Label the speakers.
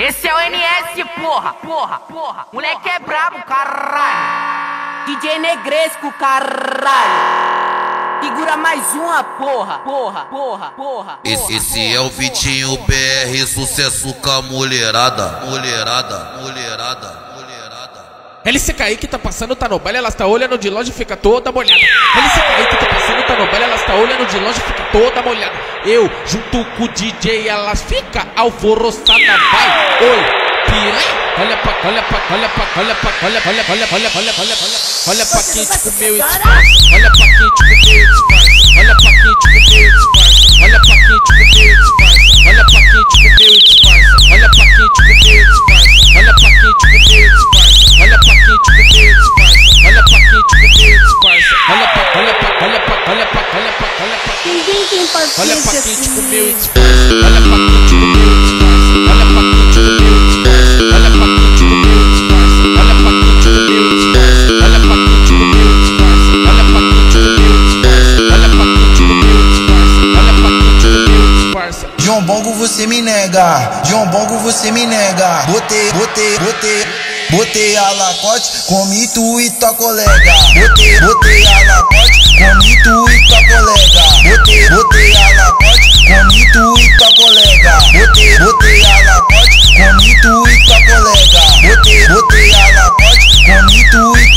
Speaker 1: Esse é o NS, porra. Moleque é brabo, caralho. DJ Negresco, caralho. Segura mais uma, porra.
Speaker 2: Esse é o Vitinho BR, sucesso com a mulherada.
Speaker 3: LC Kaique tá passando, tá no baile, elas tá olhando de longe, fica toda molhada. LC Kaique tá passando, tá no baile, elas tá olhando de longe, fica toda molhada. Eu, junto com o DJ, elas fica alvoroçada, vai. Oi, piranha, olha pra quente com meu disfarce. Olha pra quente com meu disfarce. Olha pra quente com meu disfarce. Olha pra quente com meu disfarce. Olha pra quente com meu disfarce. Olha pra quente com meu disfarce. Olha pra quente com meu disfarce. Olha pra quente com meu disfarce. Olha pra quente com meu disfarce. Olha pra quente com meu disfarce. Olha pra quente com meu disfarce. Olha pra quente com meu disfarce. Olha pra quente com meu disfarce. Olha pra quente com meu disfarce. Olha pra quente com meu disfarce. Olha pra quente com meu disfarce. Olha pra quente com meu disfarce. Olha pra quente com meu disfarce. Olha pra quente com meu disfarce. Olha pra quente com meu disfarce.
Speaker 4: John Bongo você me nega, John Bongo você me nega. Botei a lacote, comi tu e tua colega. Botei a lacote, comi tu e tua colega. Botei a lacote, comi tu e tua colega. Botei a lacote, comi tu e tua colega. Botei a lacote, comi tu e